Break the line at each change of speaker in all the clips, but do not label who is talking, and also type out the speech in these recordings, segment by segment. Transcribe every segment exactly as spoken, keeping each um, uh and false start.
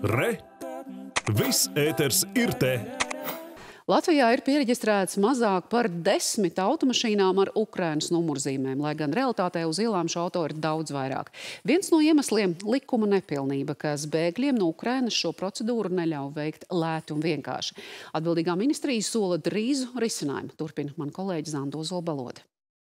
Re! Viss ēters ir te!
Latvijā ir piereģistrēts mazāk par desmit automašīnām ar Ukrainas numurzīmēm, lai gan realitātē uz ielām šo auto ir daudz vairāk. Viens no iemesliem – likuma nepilnība, kas bēgļiem no Ukrainas šo procedūru neļauj veikt lēti un vienkārši. Atbildīgā ministrija sola drīzu risinājumu. Turpina man kolēģi Zanda Ozolbalode.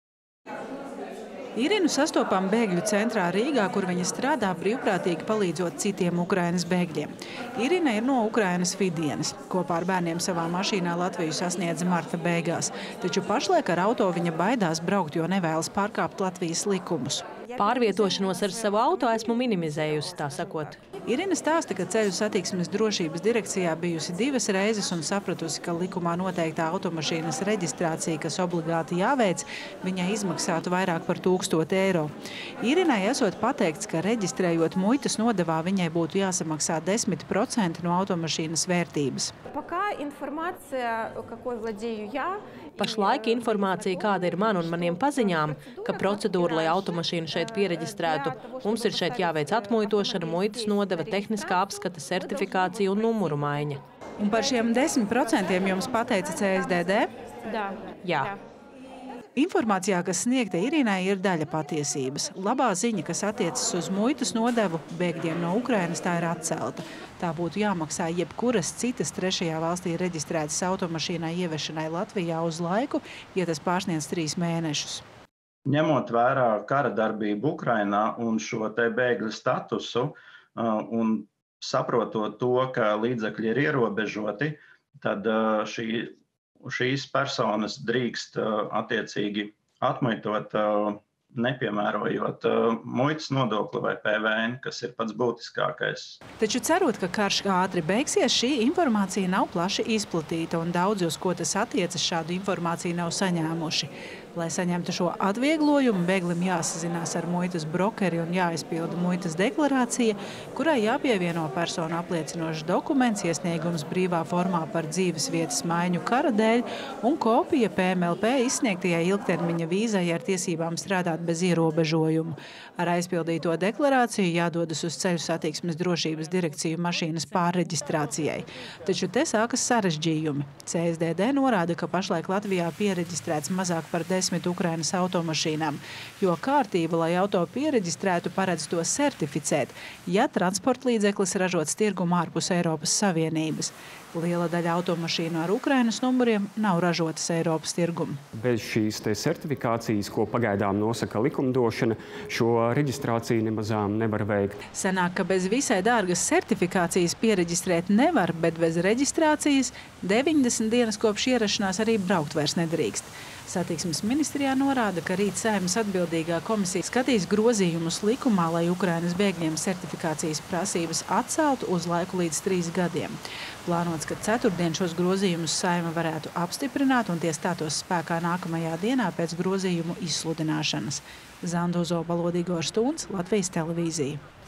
Irinu sastopam bēgļu centrā Rīgā, kur viņa strādā brīvprātīgi palīdzot citiem Ukrainas bēgļiem. Irina ir no Ukrainas Vidienas. Kopā ar bērniem savā mašīnā Latviju sasniedza marta beigās. Taču pašlaik ar auto viņa baidās braukt, jo nevēlas pārkāpt Latvijas likumus.
Pārvietošanos ar savu auto esmu minimizējusi, tā sakot.
Irina stāsta, ka Ceļu satiksmes drošības direkcijā bijusi divas reizes un sapratusi, ka likumā noteiktā automašīnas reģistrācija, kas obligāti jāveic, viņai izmaksātu vairāk par tūkstoti eiro. Irinai esot pateikts, ka reģistrējot muitas nodevā, viņai būtu jāsamaksā desmit procenti no automašīnas vērtības.
Pašlaik informācija, kāda ir man un maniem paziņām, ka procedūra, lai automašīnu šeit piereģistrētu, mums ir šeit jāveic atmuitošana, muitas nodeva, tehniskā apskata, certifikācija un numuru maiņa.
Un par šiem desmit procentiem jums pateica C S D D?
Jā.
Informācijā, kas sniegta Irinai, ir daļa patiesības. Labā ziņa, kas attiecas uz muitas nodevu, bēgļiem no Ukrainas, tā ir atcelta. Tā būtu jāmaksā jebkuras citas trešajā valstī reģistrētas automašīnai ievešanai Latvijā uz laiku, ja tas pārsniedz trīs mēnešus.
Ņemot vērā kara darbību Ukrainā un šo te bēgļu statusu un saprotot to, ka līdzekļi ir ierobežoti, tad šī Šīs personas drīkst attiecīgi atmuitot, nepiemērojot muitas nodokli vai P V N, kas ir pats būtiskākais.
Taču cerot, ka karš ātri beigsies, šī informācija nav plaši izplatīta un daudzi, uz ko tas attiecas, šādu informāciju nav saņēmuši. Lai saņemtu šo atvieglojumu, bēglim jāsazinās ar muitas brokeri un jāizpilda muitas deklarācija, kurai jāpievieno personu apliecinošs dokuments, iesniegums brīvā formā par dzīves vietas maiņu kara dēļ un kopija P M L P izsniegtajai ilgtermiņa vīzai ar tiesībām strādāt bez ierobežojumu. Ar aizpildīto deklarāciju jādodas uz Ceļu satiksmes drošības direkciju mašīnas pārreģistrācijai. Taču te sākas sarežģījumi. C S D D norāda, ka pašlaik Latvijā piereģistrēts mazāk par desmit Ukrainas automašīnām, jo kārtība, lai auto piereģistrētu, paredz to certificēt, ja transportlīdzeklis ražots tirgumā ārpus Eiropas Savienības. Liela daļa automašīnu ar Ukrainas numuriem nav ražotas Eiropas tirgumu.
Bez šīs te certifikācijas, ko pagaidām nosaka likumdošana, šo reģistrāciju nemazām nevar veikt.
Sanāk, ka bez visai dārgas certifikācijas piereģistrēt nevar, bet bez reģistrācijas deviņdesmit dienas kopš ierašanās arī braukt vairs nedrīkst. Satiksmes ministrijā norāda, ka rīt Saeimas atbildīgā komisija skatīs grozījumus likumā, lai Ukrainas bēgļiem certifikācijas prasības atceltu uz laiku līdz trīs gadiem. Plānots, ka ceturtdien šos grozījumus Saeima varētu apstiprināt un tie stātos spēkā nākamajā dienā pēc grozījumu izsludināšanas. Zanda Ozolbalode, Igors Stūns, Latvijas televīzija.